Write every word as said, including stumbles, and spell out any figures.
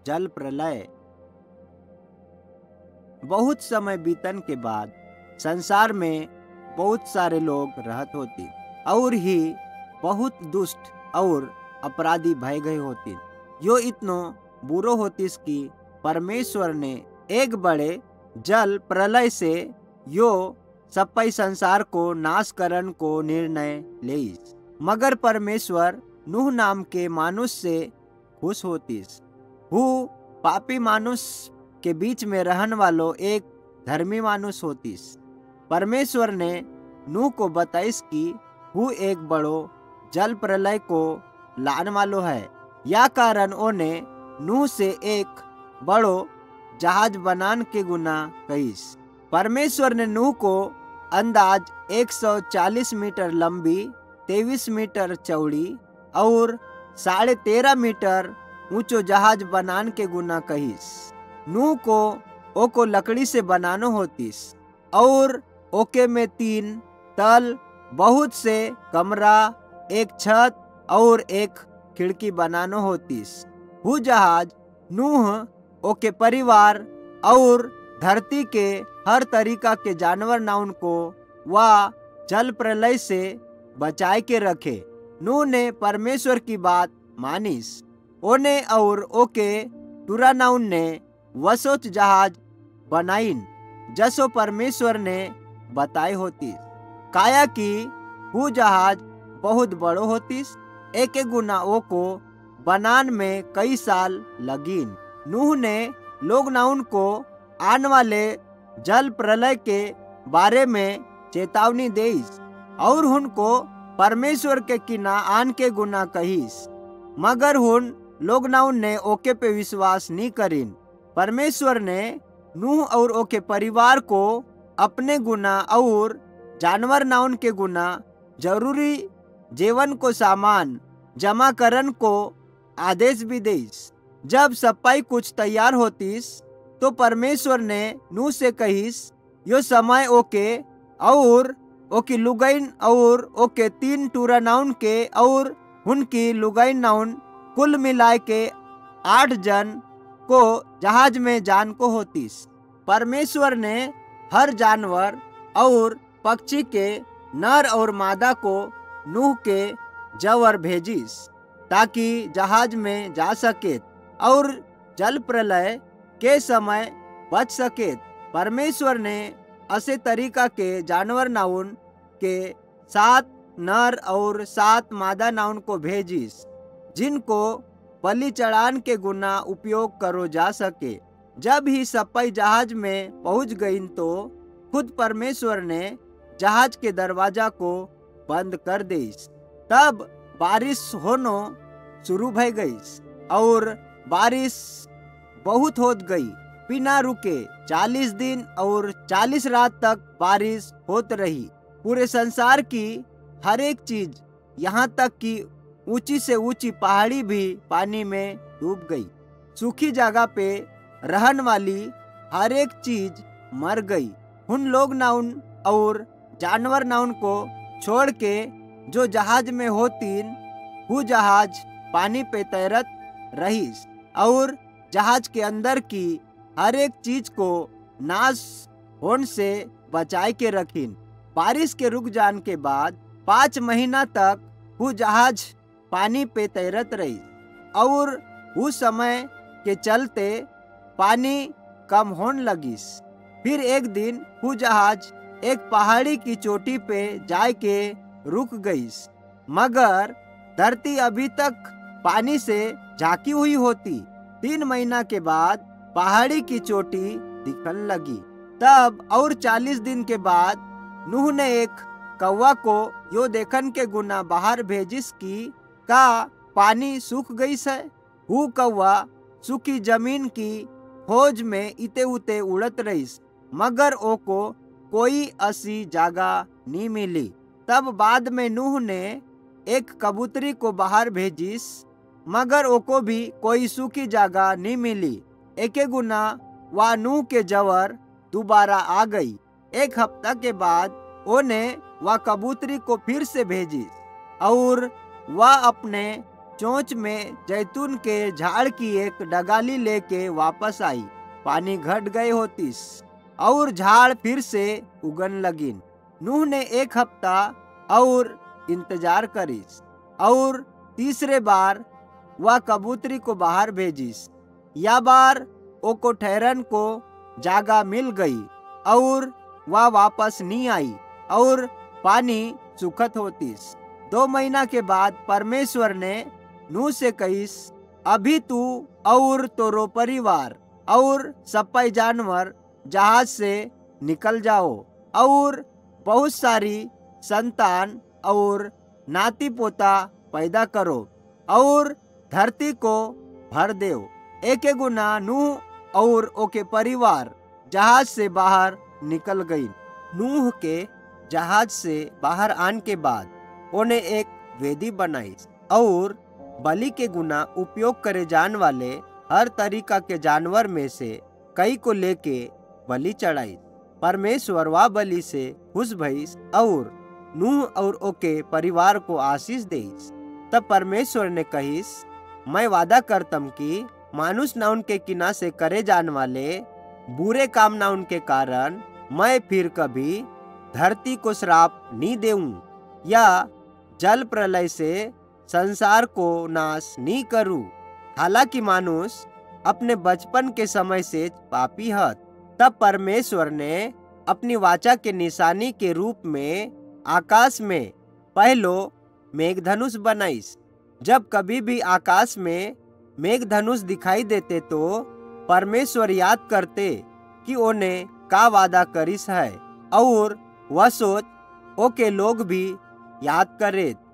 जल प्रलय। बहुत समय बीतन के बाद संसार में बहुत सारे लोग रहत होती और ही बहुत दुष्ट और अपराधी भय गए होती। यो इतनो बुरो होतिस कि परमेश्वर ने एक बड़े जल प्रलय से यो सपई संसार को नाश करन को निर्णय लेइस। मगर परमेश्वर नूह नाम के मानुष से खुश होतिस। हु पापी मानुष के बीच में रहन वालो एक धर्मी मानुष होतिस। परमेश्वर ने नूह को बताइस कि हु एक बड़ो जल प्रलय को लान वालो है। या कारण ओने नूह से एक बड़ो जहाज बनान के गुना कहिस। परमेश्वर ने नूह को अंदाज एक सौ चालीस मीटर लंबी, तेईस मीटर चौड़ी और साढ़े तेरह मीटर ऊंचो जहाज बनान के गुना कहिस। नूह को ओको लकड़ी से बनानो होतिस और ओके में तीन तल, बहुत से कमरा, एक छत और एक खिड़की बनानो होतिस। हु जहाज नूह ओके परिवार और धरती के हर तरीका के जानवर नाउन को वा जल प्रलय से बचाए के रखे। नूह ने परमेश्वर की बात मानिस। ओने और ओके टूरा नाउन ने वसोच जहाज बनाइन जसो परमेश्वर ने बताए होतिस। काया कि हु जहाज बहुत बड़ो होतिस। एक गुना ओ को बनान में कई साल लगीन। नूह ने लोग नाउन को आने वाले जल प्रलय के बारे में चेतावनी देइस और उनको परमेश्वर के किना आन के गुना कहिस। मगर हुन लोग नाउन ने ओके पे विश्वास नहीं करीन। परमेश्वर ने नूह और ओके परिवार को अपने गुना और जानवर नाउन के गुना जरूरी जीवन को सामान जमा करन को आदेश भी देइस। जब सपाई कुछ तैयार होतिस तो परमेश्वर ने नूह से कहिस, यो समय ओके और ओकी लुगाइन और ओके तीन टूरा नाउन के और उनकी लुगाइन नाउन कुल मिलाए के आठ जन को जहाज में जान को होतिस। परमेश्वर ने हर जानवर और पक्षी के नर और मादा को नूह के जवर भेजिस ताकि जहाज में जा सके और जल प्रलय के समय बच सके। परमेश्वर ने ऐसे तरीका के जानवर नाउन के सात नर और सात मादा नाउन को भेजिस जिनको बलि चढ़ान के गुना उपयोग करो जा सके। जब ही सपाई जहाज में पहुंच गई तो खुद परमेश्वर ने जहाज के दरवाजा को बंद कर देइस। तब बारिश होनो शुरू भई गई और बारिश बहुत होत गई बिना रुके। चालीस दिन और चालीस रात तक बारिश होत रही। पूरे संसार की हर एक चीज यहाँ तक कि ऊंची से ऊंची पहाड़ी भी पानी में डूब गई। सूखी जगह पे रहन वाली हर एक चीज मर गई। उन लोग नाउन और जानवर नाउन को छोड़ के जो जहाज में होतीन वो जहाज पानी पे तैरत रहीस और जहाज के अंदर की हर एक चीज को नाश होने से बचाए के रखीन। बारिश के रुक जाने के बाद पाँच महीना तक वो जहाज पानी पे तैरत रही और उस समय के चलते पानी कम होने लगिस। फिर एक दिन वो जहाज एक पहाड़ी की चोटी पे जाए के रुक गईस, मगर धरती अभी तक पानी से झांकी हुई होती। तीन महीना के बाद पहाड़ी की चोटी दिखने लगी। तब और चालीस दिन के बाद नूह ने एक कौवा को यो देखन के गुना बाहर भेजिस की का पानी सूख गई है। वो कौवा सूखी जमीन की खोज में इते उते उड़त रहीस, मगर ओको कोई ऐसी जगह नहीं मिली। तब बाद में नूह ने एक कबूतरी को बाहर भेजिस, मगर ओको भी कोई सूखी जगह नहीं मिली। एक गुना वह नूह के जवर दोबारा आ गई। एक हफ्ता के बाद ओने वह कबूतरी को फिर से भेजिस और वह अपने चोंच में जैतून के झाड़ की एक डगाली लेके वापस आई। पानी घट गए होतीस और झाड़ फिर से उगन लगिन। नूह ने एक हफ्ता और इंतजार करीस और तीसरे बार वह कबूतरी को बाहर भेजिस। या बार ओको ठहरन को जागा मिल गई और वह वापस नहीं आई और पानी सुखत होतीस। दो महीना के बाद परमेश्वर ने नूह से कहिस, अभी तू और तोरो परिवार और सप्पाई जानवर जहाज से निकल जाओ और बहुत सारी संतान और नाती पोता पैदा करो और धरती को भर देओ। एक गुना नूह और ओके परिवार जहाज से बाहर निकल गई। नूह के जहाज से बाहर आने के बाद उन्हें एक वेदी बनाई और बलि के गुना उपयोग करे जाने वाले हर तरीका के जानवर में से कई को लेके बलि चढ़ाई। परमेश्वर वह बलि से खुश भइस और नूह और ओके परिवार को आशीष देइस। तब परमेश्वर ने कहिस, मैं वादा करतम कि मानुष न उनके किना से करे जाने वाले बुरे काम न उनके कारण मैं फिर कभी धरती को श्राप नहीं देऊं या जल प्रलय से संसार को नाश नहीं करूं। हालांकि मानुष अपने बचपन के समय से पापी है। तब परमेश्वर ने अपनी वाचा के निशानी के रूप में आकाश में पहलो मेघधनुष बनाइस। जब कभी भी आकाश में मेघधनुष दिखाई देते तो परमेश्वर याद करते कि उन्हें का वादा करिस है और वह सोच ओके लोग भी याद करे।